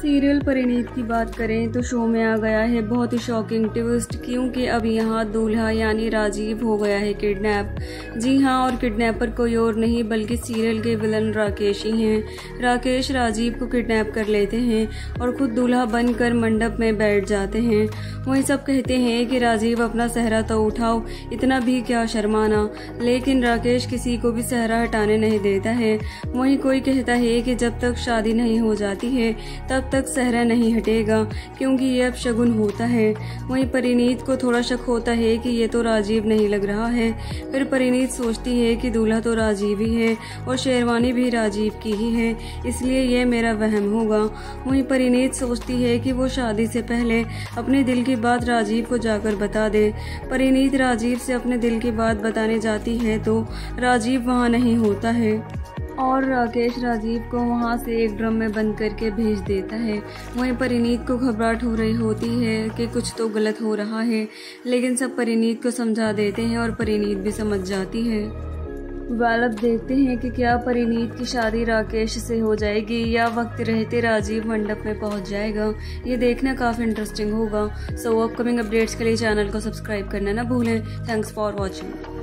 Serial Parineet की बात करें तो शो में आ गया है बहुत ही शॉकिंग ट्विस्ट, क्योंकि अब यहाँ दूल्हा यानी राजीव हो गया है किडनैप। जी हाँ, और किडनैपर कोई और नहीं बल्कि सीरियल के विलन राकेश ही हैं। राकेश राजीव को किडनैप कर लेते हैं और खुद दूल्हा बनकर मंडप में बैठ जाते हैं। वहीं सब कहते हैं कि राजीव अपना सहरा तो उठाओ, इतना भी क्या शर्माना, लेकिन राकेश किसी को भी सहरा हटाने नहीं देता है। वहीं कोई कहता है कि जब तक शादी नहीं हो जाती है तब तक सहरा नहीं हटेगा, क्योंकि ये अब शगुन होता है। वहीं परिणीत को थोड़ा शक होता है कि ये तो राजीव नहीं लग रहा है। फिर परिणीत सोचती है कि दूल्हा तो राजीव ही है और शेरवानी भी राजीव की ही है, इसलिए ये मेरा वहम होगा। वहीं परिणीत सोचती है कि वो शादी से पहले अपने दिल की बात राजीव को जाकर बता दे। परिणीत राजीव से अपने दिल की बात बताने जाती है तो राजीव वहाँ नहीं होता है और राकेश राजीव को वहां से एक ड्रम में बंद करके भेज देता है। वहीं परिणीत को घबराहट हो रही होती है कि कुछ तो गलत हो रहा है, लेकिन सब परिणीत को समझा देते हैं और परिणीत भी समझ जाती है। अब देखते हैं कि क्या परिणीत की शादी राकेश से हो जाएगी या वक्त रहते राजीव मंडप में पहुंच जाएगा। ये देखना काफ़ी इंटरेस्टिंग होगा। सो अपकमिंग अपडेट्स के लिए चैनल को सब्सक्राइब करना ना भूलें। Thanks for watching.